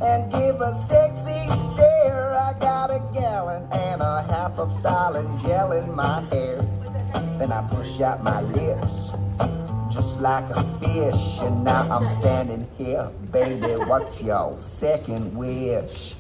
and give a sexy stare. I got a gallon and a half of styling gel in my hair. Then I push out my lips just like a fish, and now I'm standing here. Baby, what's your second wish?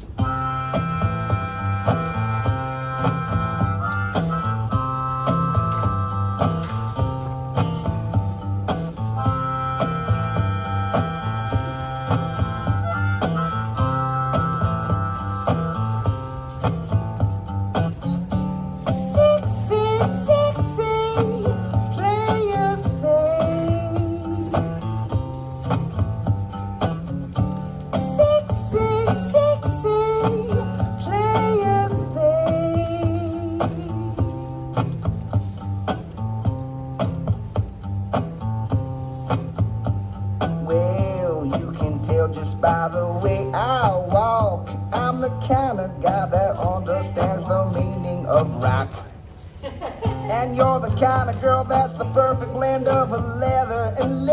Just by the way I walk, I'm the kind of guy that understands the meaning of rock. And you're the kind of girl that's the perfect blend of leather and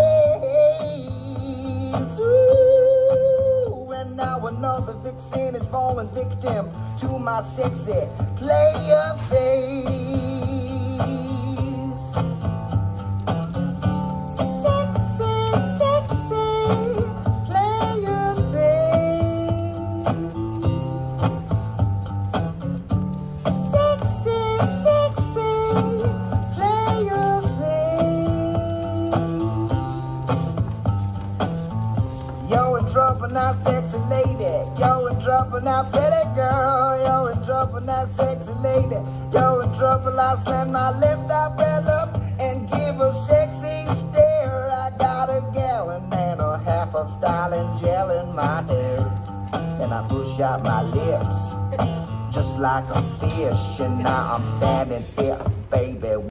lace. Ooh, and now another vixen is falling victim to my sexy player face. You're in trouble now, sexy lady. You're in trouble now, pretty girl. You're in trouble now, sexy lady. You're in trouble. I slam my left eyebrow up and give a sexy stare. I got a gallon and a half of styling gel in my hair. And I push out my lips just like a fish, and now I'm standing here, baby.